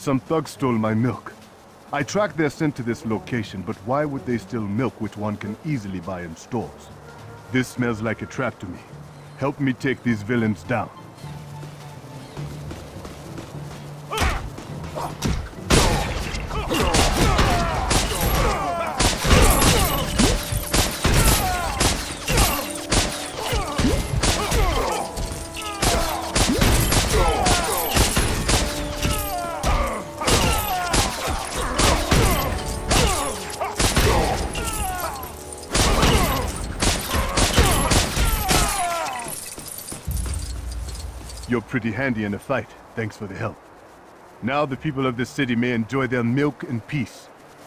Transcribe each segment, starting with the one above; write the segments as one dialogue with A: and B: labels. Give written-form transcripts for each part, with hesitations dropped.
A: some thugs stole my milk. I tracked their scent to this location, but why would they steal milk which one can easily buy in stores? This smells like a trap to me. Help me take these villains down. You're pretty handy in a fight. Thanks for the help. Now the people of this city may enjoy their milk in peace.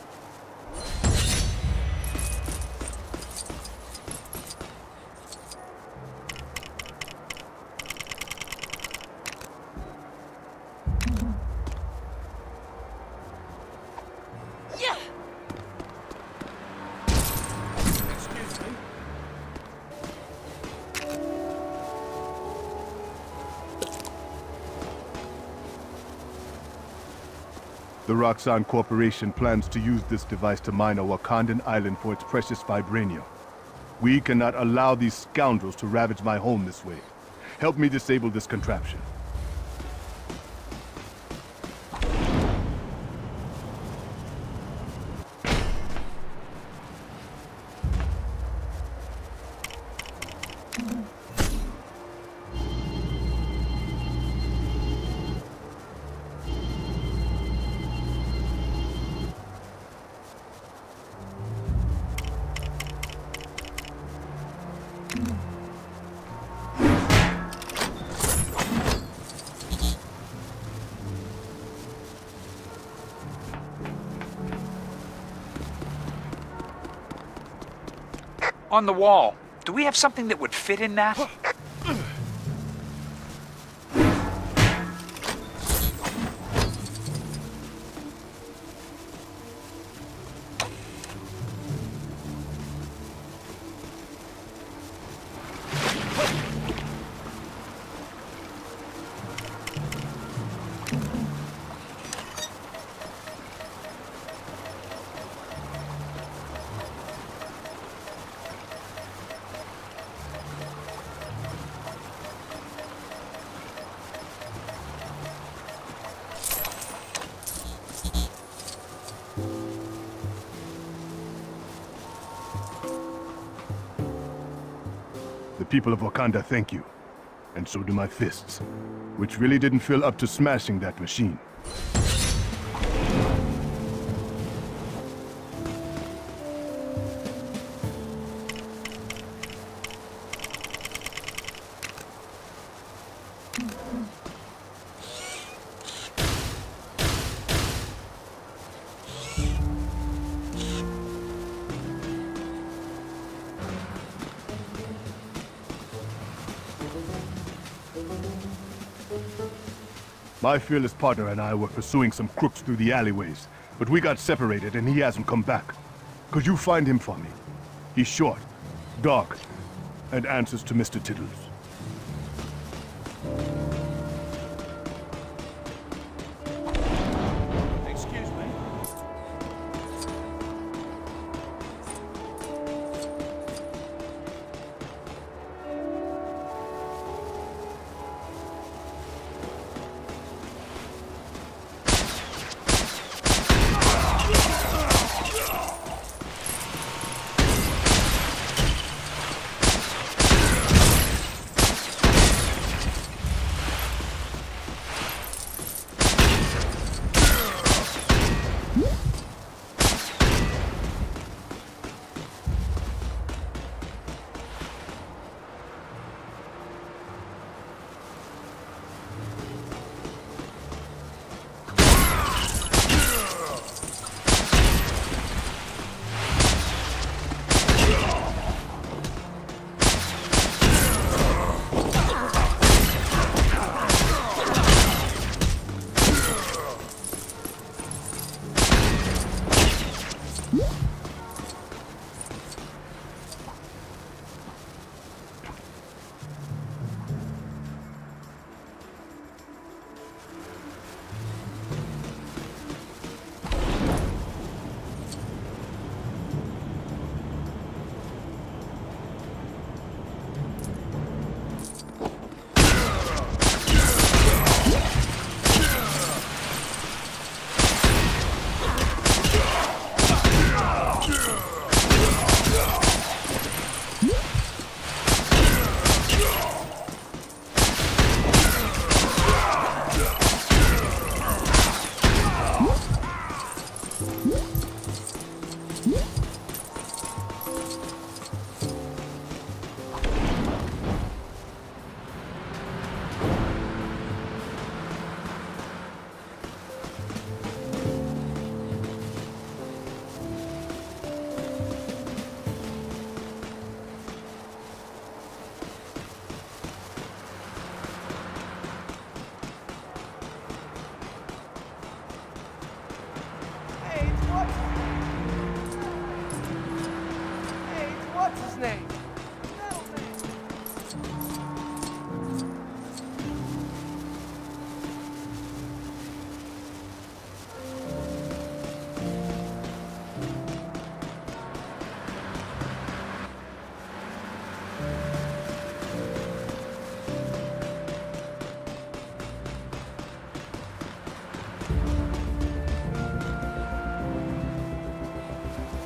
A: The Roxxon Corporation plans to use this device to mine a Wakandan island for its precious vibranium. We cannot allow these scoundrels to ravage my home this way. Help me disable this contraption.
B: On the wall. Do we have something that would fit in that?
A: The people of Wakanda thank you. And so do my fists, which really didn't feel up to smashing that machine. My fearless partner and I were pursuing some crooks through the alleyways, but we got separated and he hasn't come back. Could you find him for me? He's short, dark, and answers to Mr. Tiddles.
C: Excuse me. What's his name?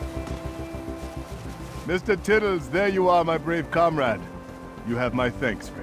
A: Mr. Tittles, there you are, my brave comrade. You have my thanks